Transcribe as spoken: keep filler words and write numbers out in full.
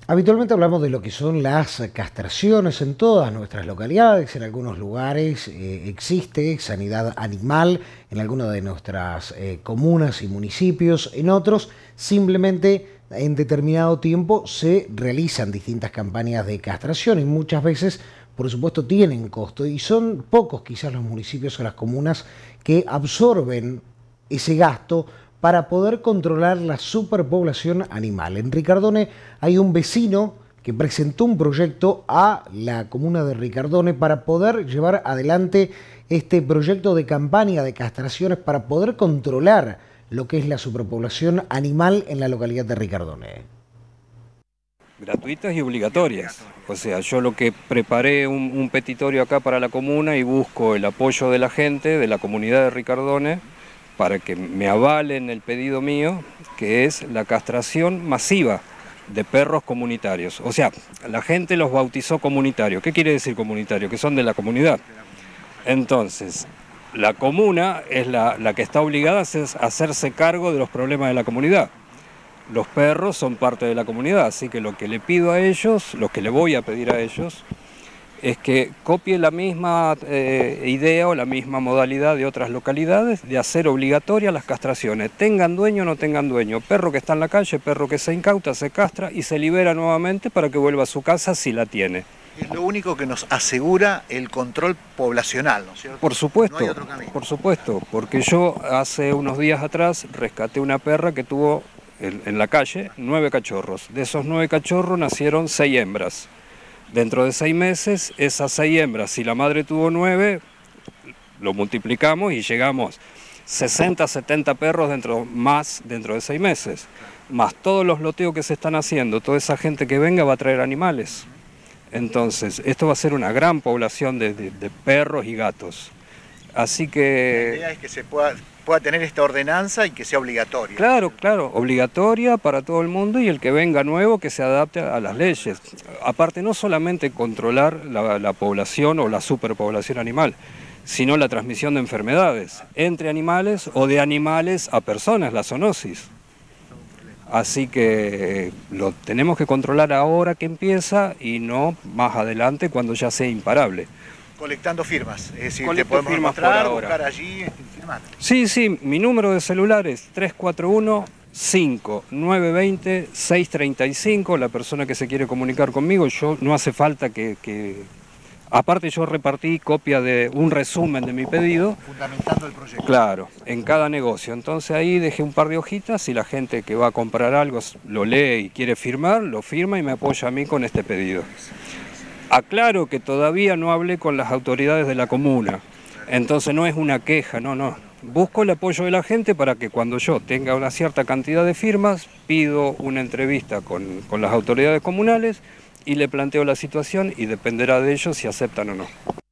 Habitualmente hablamos de lo que son las castraciones en todas nuestras localidades. En algunos lugares eh, existe sanidad animal, en algunas de nuestras eh, comunas y municipios. En otros, simplemente en determinado tiempo se realizan distintas campañas de castración y muchas veces, por supuesto, tienen costo. Y son pocos quizás los municipios o las comunas que absorben ese gasto para poder controlar la superpoblación animal. En Ricardone hay un vecino que presentó un proyecto a la comuna de Ricardone para poder llevar adelante este proyecto de campaña de castraciones para poder controlar lo que es la superpoblación animal en la localidad de Ricardone. Gratuitas y obligatorias. O sea, yo lo que preparé un, un petitorio acá para la comuna y busco el apoyo de la gente, de la comunidad de Ricardone, para que me avalen el pedido mío, que es la castración masiva de perros comunitarios. O sea, la gente los bautizó comunitarios. ¿Qué quiere decir comunitario? Que son de la comunidad. Entonces, la comuna es la, la que está obligada a hacerse cargo de los problemas de la comunidad. Los perros son parte de la comunidad, así que lo que le pido a ellos, lo que le voy a pedir a ellos, es que copie la misma eh, idea o la misma modalidad de otras localidades de hacer obligatorias las castraciones. Tengan dueño o no tengan dueño. Perro que está en la calle, perro que se incauta, se castra y se libera nuevamente para que vuelva a su casa si la tiene. Es lo único que nos asegura el control poblacional, ¿no es cierto? Por supuesto, no hay otro camino. Por supuesto, porque yo hace unos días atrás rescaté una perra que tuvo en, en la calle nueve cachorros. De esos nueve cachorros nacieron seis hembras. Dentro de seis meses, esas seis hembras, si la madre tuvo nueve, lo multiplicamos y llegamos sesenta, setenta perros dentro, más dentro de seis meses. Más todos los loteos que se están haciendo, toda esa gente que venga va a traer animales. Entonces, esto va a ser una gran población de, de, de perros y gatos. Así que... La idea es que se pueda, pueda tener esta ordenanza y que sea obligatoria. Claro, claro, obligatoria para todo el mundo y el que venga nuevo que se adapte a las leyes. Aparte, no solamente controlar la, la población o la superpoblación animal, sino la transmisión de enfermedades entre animales o de animales a personas, la zoonosis. Así que lo tenemos que controlar ahora que empieza y no más adelante cuando ya sea imparable. Colectando firmas, es decir, Colecto te podemos firmas por mostrar, ahora. buscar allí, firmar. Sí, sí, mi número de celular es tres cuatro uno, cinco nueve dos cero, seis tres cinco, la persona que se quiere comunicar conmigo, yo no hace falta que... que... Aparte yo repartí copia de un resumen de mi pedido. Fundamentando el proyecto. Claro, en cada negocio. Entonces ahí dejé un par de hojitas y la gente que va a comprar algo lo lee y quiere firmar, lo firma y me apoya a mí con este pedido. Aclaro que todavía no hablé con las autoridades de la comuna, entonces no es una queja, no, no. Busco el apoyo de la gente para que cuando yo tenga una cierta cantidad de firmas, pido una entrevista con, con las autoridades comunales y le planteo la situación y dependerá de ellos si aceptan o no.